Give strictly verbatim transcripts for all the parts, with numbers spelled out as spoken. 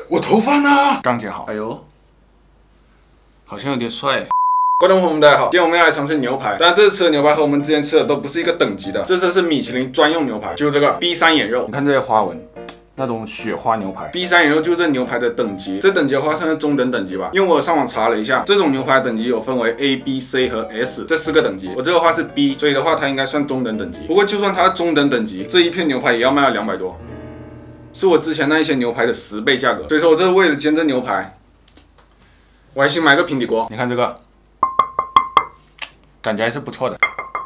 我头发呢？刚剪好。哎呦，好像有点帅。 观众朋友们，大家好，今天我们要来尝试牛排。当然，这次吃的牛排和我们之前吃的都不是一个等级的，这次是米其林专用牛排，就是这个 B 三眼肉。你看这些花纹，那种雪花牛排。B 三眼肉就是这牛排的等级，这等级的话算是中等等级吧。因为我上网查了一下，这种牛排等级有分为 A、B、C 和 S 这四个等级。我这个话是 B， 所以的话它应该算中等等级。不过就算它中等等级，这一片牛排也要卖到两百多，是我之前那一些牛排的十倍价格。所以说我这是为了煎这牛排，我还新买个平底锅。你看这个。 感觉还是不错的，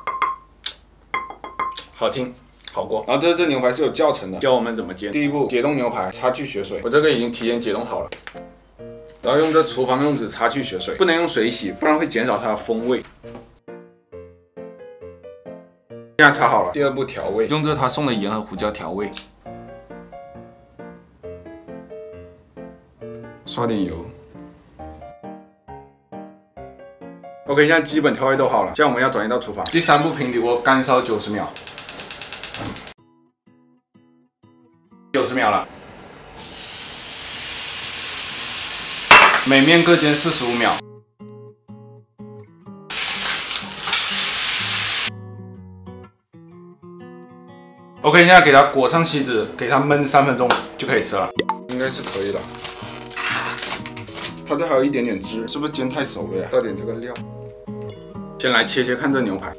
好听，好过。然后这这牛排是有教程的，教我们怎么煎。第一步，解冻牛排，擦去血水。我这个已经提前解冻好了，然后用这厨房用纸擦去血水，不能用水洗，不然会减少它的风味。现在擦好了。第二步调味，用这他送的盐和胡椒调味，刷点油。 OK， 现在基本调味都好了，现在我们要转移到厨房。第三步，平底锅干烧九十秒，九十秒了，每面各煎四十五秒。OK， 现在给它裹上锡纸，给它焖三分钟就可以吃了，应该是可以了。它这还有一点点汁，是不是煎太熟了呀？倒点这个料。 先来切切看这牛排，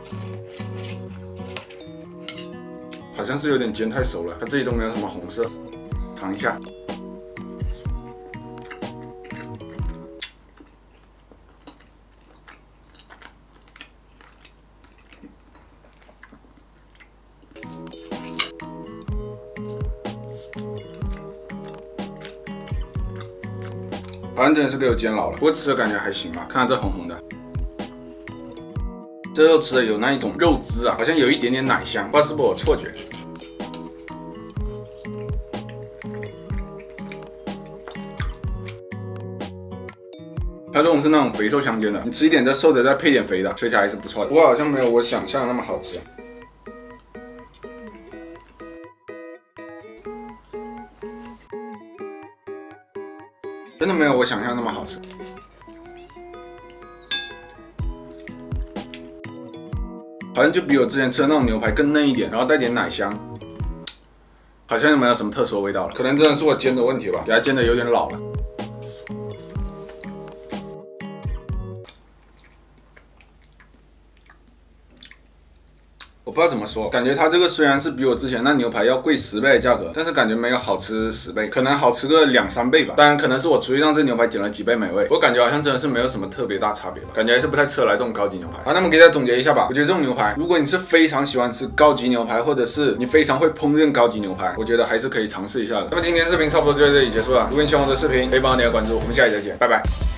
好像是有点煎太熟了，它这里都没有什么红色，尝一下。好像真的是给我煎老了，不过吃的感觉还行吧，看到这红红的。 这肉吃的有那一种肉汁啊，好像有一点点奶香，不知道是不是我错觉。它这种是那种肥瘦相间的，你吃一点这瘦的，再配点肥的，吃起来还是不错的。不过好像没有我想象的那么好吃。真的没有我想象那么好吃。 好像就比我之前吃的那种牛排更嫩一点，然后带点奶香，好像就没有什么特殊的味道了。可能真的是我煎的问题吧，给它煎的有点老了。我不知道怎么说，感觉它这个虽然是比我之前那牛排要贵十倍的价格，但是感觉没有好吃十倍，可能好吃个两三倍吧。当然，可能是我厨艺让这牛排减了几倍美味，我感觉好像真的是没有什么特别大差别吧，感觉还是不太吃得来这种高级牛排。好，那么给大家总结一下吧，我觉得这种牛排，如果你是非常喜欢吃高级牛排，或者是你非常会烹饪高级牛排，我觉得还是可以尝试一下的。那么今天视频差不多就到这里结束了，如果你喜欢我的视频，可以帮我点个关注，我们下期再见，拜拜。